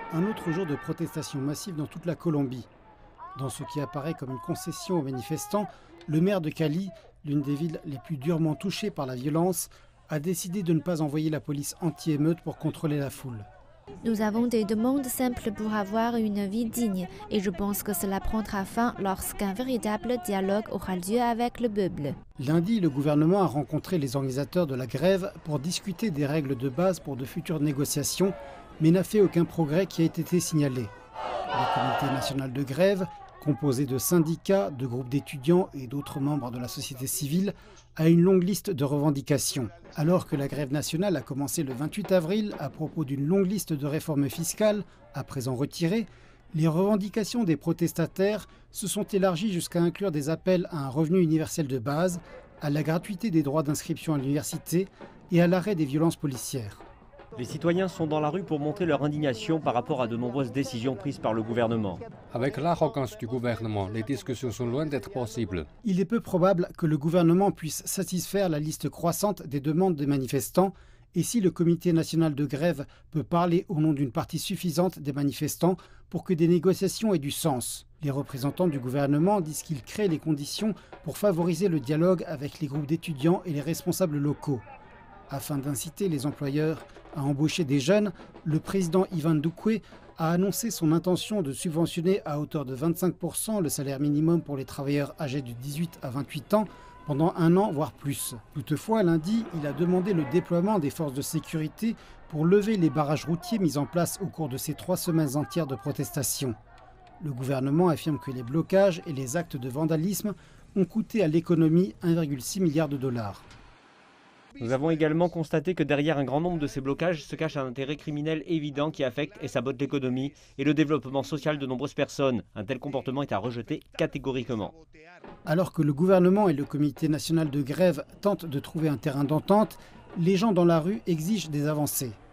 Un autre jour de protestation massive dans toute la Colombie. Dans ce qui apparaît comme une concession aux manifestants, le maire de Cali, l'une des villes les plus durement touchées par la violence, a décidé de ne pas envoyer la police anti-émeute pour contrôler la foule. Nous avons des demandes simples pour avoir une vie digne et je pense que cela prendra fin lorsqu'un véritable dialogue aura lieu avec le peuple. Lundi, le gouvernement a rencontré les organisateurs de la grève pour discuter des règles de base pour de futures négociations, mais n'a fait aucun progrès qui a été signalé. Le comité national de grève, composé de syndicats, de groupes d'étudiants et d'autres membres de la société civile, a une longue liste de revendications. Alors que la grève nationale a commencé le 28 avril à propos d'une longue liste de réformes fiscales, à présent retirées, les revendications des protestataires se sont élargies jusqu'à inclure des appels à un revenu universel de base, à la gratuité des droits d'inscription à l'université et à l'arrêt des violences policières. Les citoyens sont dans la rue pour montrer leur indignation par rapport à de nombreuses décisions prises par le gouvernement. Avec l'arrogance du gouvernement, les discussions sont loin d'être possibles. Il est peu probable que le gouvernement puisse satisfaire la liste croissante des demandes des manifestants, et si le comité national de grève peut parler au nom d'une partie suffisante des manifestants pour que des négociations aient du sens. Les représentants du gouvernement disent qu'ils créent les conditions pour favoriser le dialogue avec les groupes d'étudiants et les responsables locaux. Afin d'inciter les employeurs à embaucher des jeunes, le président Iván Duque a annoncé son intention de subventionner à hauteur de 25% le salaire minimum pour les travailleurs âgés de 18 à 28 ans pendant un an, voire plus. Toutefois, lundi, il a demandé le déploiement des forces de sécurité pour lever les barrages routiers mis en place au cours de ces 3 semaines entières de protestation. Le gouvernement affirme que les blocages et les actes de vandalisme ont coûté à l'économie 1,6 milliard de dollars. Nous avons également constaté que derrière un grand nombre de ces blocages se cache un intérêt criminel évident qui affecte et sabote l'économie et le développement social de nombreuses personnes. Un tel comportement est à rejeter catégoriquement. Alors que le gouvernement et le comité national de grève tentent de trouver un terrain d'entente, les gens dans la rue exigent des avancées.